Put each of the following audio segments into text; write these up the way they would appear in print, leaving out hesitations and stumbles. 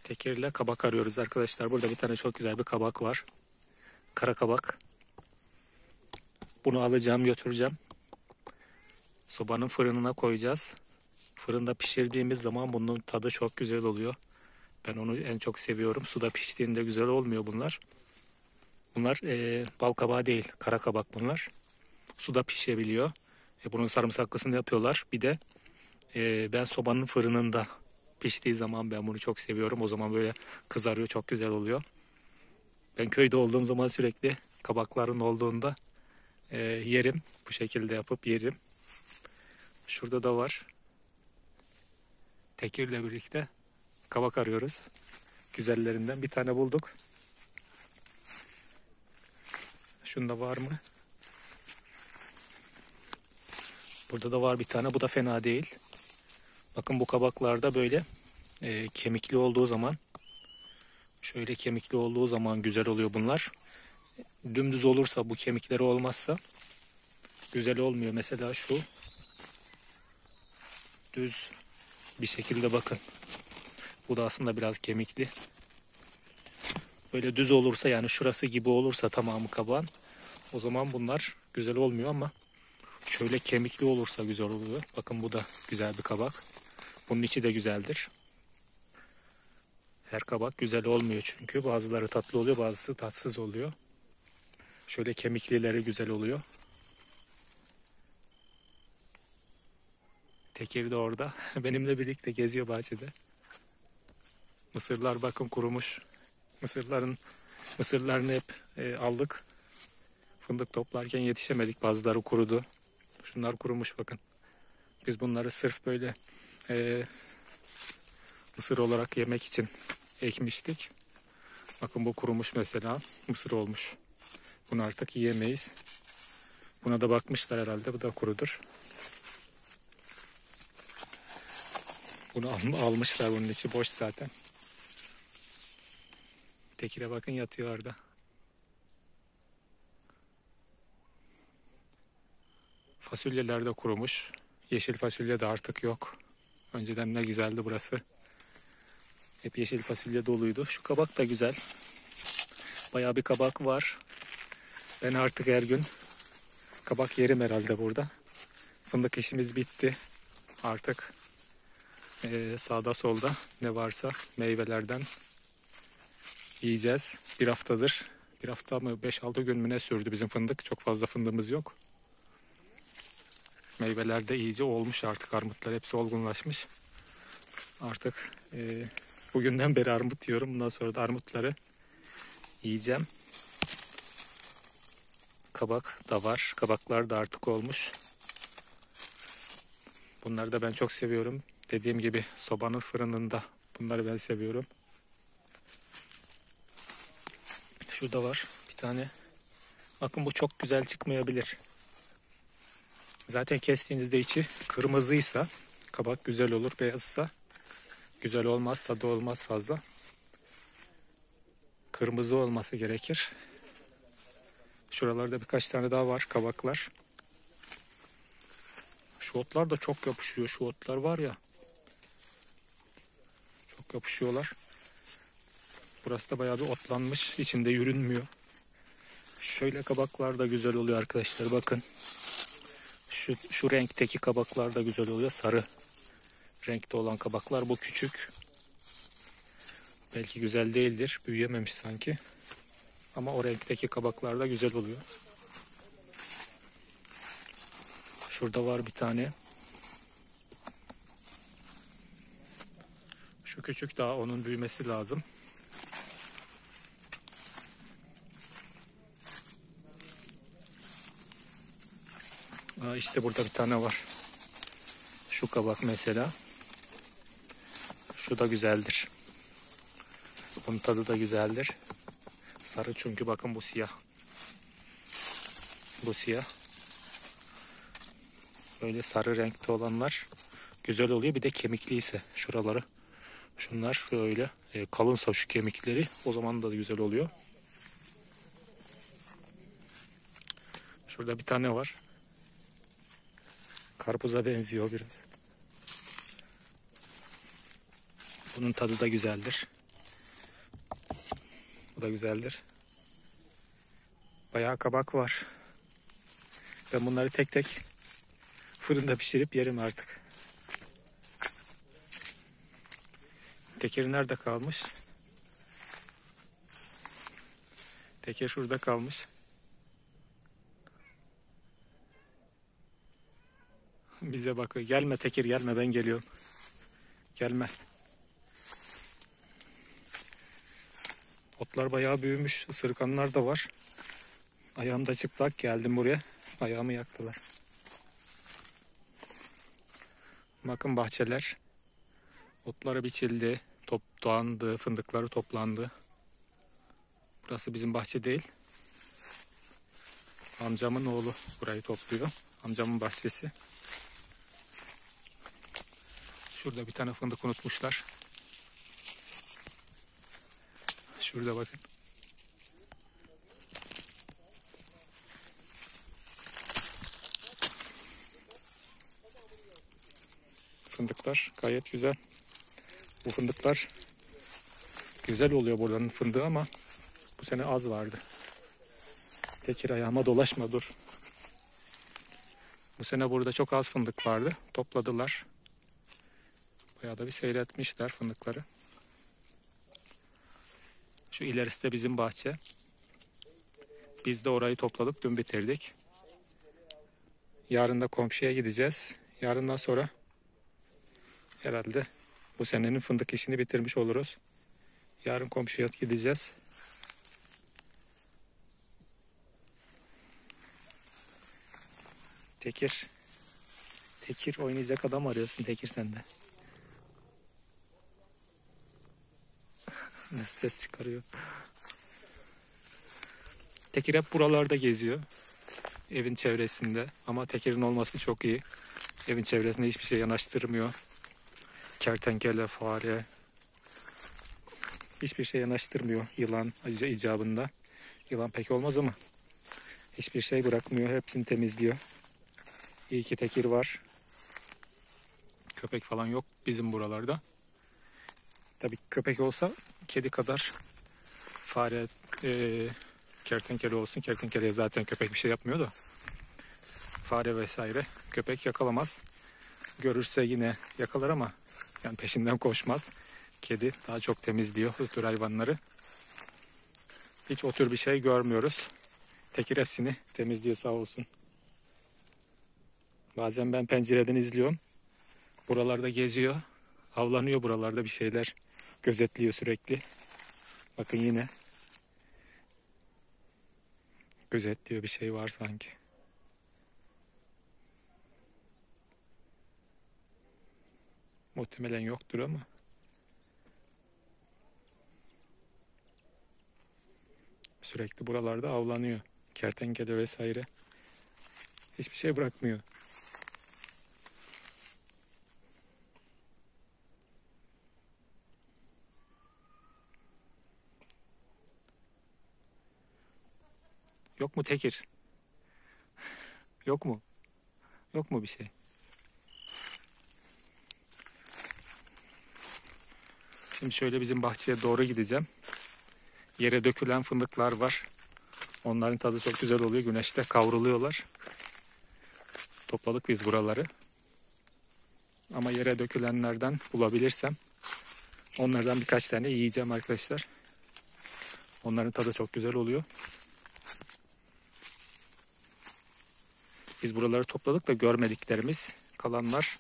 Tekirle kabak arıyoruz arkadaşlar. Burada bir tane çok güzel bir kabak var. Kara kabak. Bunu alacağım, götüreceğim. Sobanın fırınına koyacağız. Fırında pişirdiğimiz zaman bunun tadı çok güzel oluyor. Ben onu en çok seviyorum. Suda piştiğinde güzel olmuyor bunlar. Bunlar bal kabağı değil, kara kabak bunlar. Suda pişebiliyor. Bunun sarımsaklısını yapıyorlar. Bir de ben sobanın fırınında piştiği zaman ben bunu çok seviyorum. O zaman böyle kızarıyor, çok güzel oluyor. Ben köyde olduğum zaman sürekli kabakların olduğunda yerim. Bu şekilde yapıp yerim. Şurada da var. Tekirle birlikte kabak arıyoruz. Güzellerinden bir tane bulduk. Şunda var mı? Burada da var bir tane. Bu da fena değil. Bakın bu kabaklarda böyle kemikli olduğu zaman, şöyle kemikli olduğu zaman güzel oluyor bunlar. Dümdüz olursa, bu kemikleri olmazsa güzel olmuyor. Mesela şu düz bir şekilde bakın. Bu da aslında biraz kemikli. Böyle düz olursa, yani şurası gibi olursa tamamı kabağın, o zaman bunlar güzel olmuyor ama şöyle kemikli olursa güzel oluyor. Bakın bu da güzel bir kabak. Bunun içi de güzeldir. Her kabak güzel olmuyor çünkü. Bazıları tatlı oluyor, bazısı tatsız oluyor. Şöyle kemiklileri güzel oluyor. Tekir de orada. Benimle birlikte geziyor bahçede. Mısırlar bakın kurumuş. Mısırlarını hep aldık. Fındık toplarken yetişemedik. Bazıları kurudu. Şunlar kurumuş bakın. Biz bunları sırf böyle mısır olarak yemek için ekmiştik. Bakın bu kurumuş mesela. Mısır olmuş. Bunu artık yiyemeyiz. Buna da bakmışlar herhalde. Bu da kurudur. Bunu almışlar. Bunun içi boş zaten. Tekire bakın, yatıyor orada. Fasulyeler de kurumuş. Yeşil fasulye de artık yok. Önceden ne güzeldi burası. Hep yeşil fasulye doluydu. Şu kabak da güzel. Bayağı bir kabak var. Ben artık her gün kabak yerim herhalde burada. Fındık işimiz bitti. Artık sağda solda ne varsa meyvelerden yiyeceğiz. Bir haftadır. Bir hafta mı 5-6 gün mü ne sürdü bizim fındık. Çok fazla fındığımız yok. Meyveler de iyice olmuş artık. Armutlar hepsi olgunlaşmış. Artık bugünden beri armut yiyorum. Bundan sonra da armutları yiyeceğim. Kabak da var. Kabaklar da artık olmuş. Bunları da ben çok seviyorum. Dediğim gibi sobanın fırınında. Bunları ben seviyorum. Şurada var bir tane. Bakın bu çok güzel çıkmayabilir. Zaten kestiğinizde içi kırmızıysa kabak güzel olur. Beyazsa güzel olmaz. Tadı olmaz fazla. Kırmızı olması gerekir. Şuralarda birkaç tane daha var kabaklar. Şu otlar da çok yapışıyor. Şu otlar var ya. Çok yapışıyorlar. Burası da bayağı bir otlanmış. İçinde yürünmüyor. Şöyle kabaklar da güzel oluyor arkadaşlar. Bakın. Şu renkteki kabaklar da güzel oluyor. Sarı renkte olan kabaklar. Bu küçük. Belki güzel değildir. Büyüyememiş sanki. Ama o renkteki kabaklar da güzel oluyor. Şurada var bir tane. Şu küçük, daha onun büyümesi lazım. İşte burada bir tane var. Şu kabak mesela. Şu da güzeldir. Bunun tadı da güzeldir. Sarı çünkü bakın bu siyah. Bu siyah. Böyle sarı renkte olanlar güzel oluyor. Bir de kemikliyse şuraları. Şunlar şöyle kalınsa şu kemikleri, o zaman da güzel oluyor. Şurada bir tane var. Karpuza benziyor biraz. Bunun tadı da güzeldir. Bu da güzeldir. Bayağı kabak var. Ben bunları tek tek fırında pişirip yerim artık. Tekir nerede kalmış? Tekir şurada kalmış. Bize bakıyor. Gelme Tekir, gelme, ben geliyorum. Gelme. Otlar bayağı büyümüş. Isırganlar da var. Ayağımda çıplak geldim buraya. Ayağımı yaktılar. Bakın bahçeler. Otları biçildi. Toplandı. Fındıkları toplandı. Burası bizim bahçe değil. Amcamın oğlu burayı topluyor. Amcamın bahçesi. Şurada bir tane fındık unutmuşlar. Şurada bakın. Fındıklar gayet güzel. Bu fındıklar güzel oluyor buranın fındığı ama bu sene az vardı. Tekir ayağıma dolaşma, dur. Bu sene burada çok az fındık vardı. Topladılar. Bayağı da bir seyretmişler fındıkları. Şu ilerisi de bizim bahçe. Biz de orayı topladık. Dün bitirdik. Yarın da komşuya gideceğiz. Yarından sonra herhalde bu senenin fındık işini bitirmiş oluruz. Yarın komşuya gideceğiz. Tekir. Tekir oynayacak adam arıyorsun Tekir sen de. Nasıl ses çıkarıyor. Tekir hep buralarda geziyor. Evin çevresinde. Ama Tekir'in olması çok iyi. Evin çevresinde hiçbir şey yanaştırmıyor. Kertenkele, fare. Hiçbir şey yanaştırmıyor yılan icabında. Yılan pek olmaz ama hiçbir şey bırakmıyor. Hepsini temizliyor. İyi ki Tekir var. Köpek falan yok bizim buralarda. Tabii köpek olsa kedi kadar fare, kertenkele olsun. Kertenkeleye zaten köpek bir şey yapmıyor da. Fare vesaire köpek yakalamaz. Görürse yine yakalar ama yani peşinden koşmaz. Kedi daha çok temizliyor bu tür hayvanları. Hiç o tür bir şey görmüyoruz. Tekir hepsini temizliyor sağ olsun. Bazen ben pencereden izliyorum. Buralarda geziyor. Avlanıyor buralarda, bir şeyler gözetliyor sürekli. Bakın yine gözetliyor, bir şey var sanki. Muhtemelen yoktur ama. Sürekli buralarda avlanıyor. Kertenkele vesaire. Hiçbir şey bırakmıyor. Yok mu Tekir? Yok mu? Yok mu bir şey? Şimdi şöyle bizim bahçeye doğru gideceğim. Yere dökülen fındıklar var. Onların tadı çok güzel oluyor. Güneşte kavruluyorlar. Topladık biz buraları. Ama yere dökülenlerden bulabilirsem onlardan birkaç tane yiyeceğim arkadaşlar. Onların tadı çok güzel oluyor. Biz buraları topladık da görmediklerimiz, kalanlar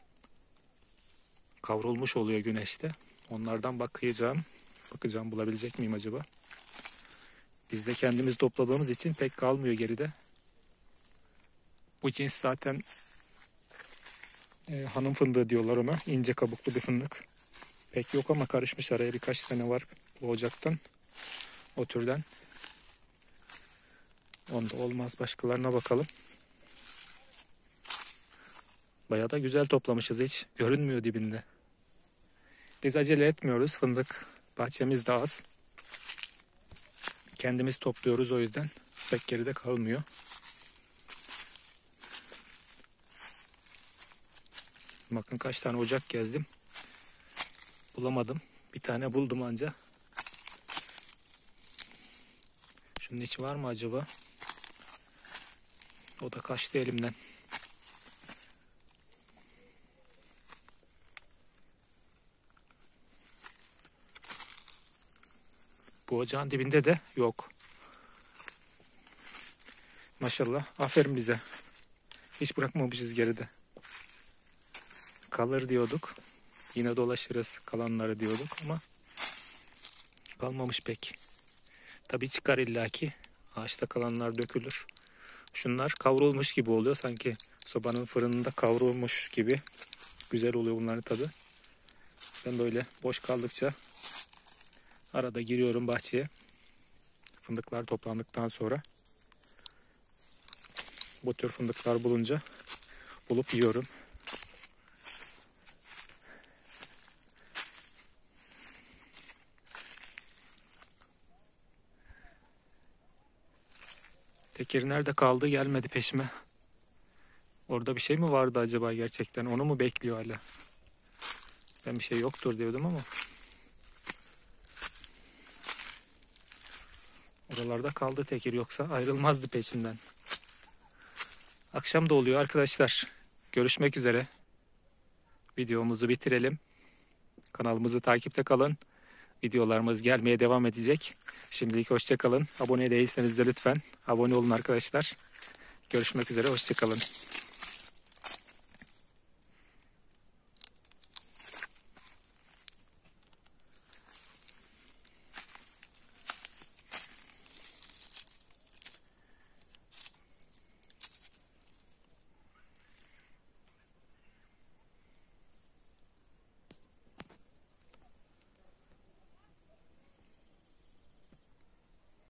kavrulmuş oluyor güneşte. Onlardan bakacağım. Bakacağım bulabilecek miyim acaba? Biz de kendimiz topladığımız için pek kalmıyor geride. Bu cins zaten hanım fındığı diyorlar ona. İnce kabuklu bir fındık. Pek yok ama karışmış araya, birkaç tane var bu ocaktan. O türden. Onda olmaz, başkalarına bakalım. Bayağı da güzel toplamışız, hiç görünmüyor dibinde. Biz acele etmiyoruz, fındık bahçemiz de az. Kendimiz topluyoruz, o yüzden pek geride kalmıyor. Bakın kaç tane ocak gezdim. Bulamadım. Bir tane buldum anca. Şunun içi var mı acaba? O da kaçtı elimden. Bu ocağın dibinde de yok. Maşallah. Aferin bize. Hiç bırakmamışız geride. Kalır diyorduk. Yine dolaşırız kalanları diyorduk ama kalmamış pek. Tabii çıkar illaki. Ağaçta kalanlar dökülür. Şunlar kavrulmuş gibi oluyor. Sanki sobanın fırınında kavrulmuş gibi. Güzel oluyor bunların tadı. Ben böyle boş kaldıkça arada giriyorum bahçeye. Fındıklar toplandıktan sonra bu tür fındıklar bulunca bulup yiyorum. Tekir nerede kaldı? Gelmedi peşime. Orada bir şey mi vardı acaba gerçekten? Onu mu bekliyor hala? Ben bir şey yoktur diyordum ama. Oralarda kaldı Tekir, yoksa ayrılmazdı peşimden. Akşam da oluyor arkadaşlar. Görüşmek üzere. Videomuzu bitirelim. Kanalımızı takipte kalın. Videolarımız gelmeye devam edecek. Şimdilik hoşça kalın. Abone değilseniz de lütfen abone olun arkadaşlar. Görüşmek üzere, hoşça kalın.